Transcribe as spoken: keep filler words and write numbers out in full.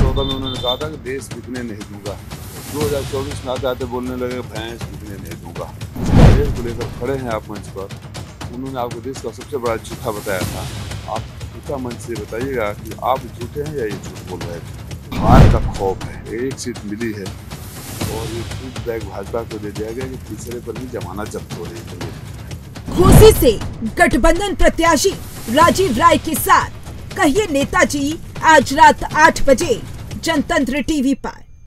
चौदह में उन्होंने कहा था कि देश बिकने नहीं दूंगा। दो हज़ार चौबीस में आते आते बोलने लगे भैंस बिकने नहीं दूंगा। इस रेट को लेकर खड़े हैं आप मंच पर। उन्होंने आपको देश का सबसे बड़ा झूठा बताया था। आप झूठा मंच से बताइएगा कि आप झूठे हैं या ये झूठ बोल रहे थे। हार का खौफ है, एक सीट मिली है और ये फीडबैक भाजपा को दे दिया गया कि तीसरे पर भी जमानत जब्त हो रही है। घोसी से गठबंधन प्रत्याशी राजीव राय के साथ कहिए नेताजी आज रात आठ बजे जनतंत्र टीवी पर।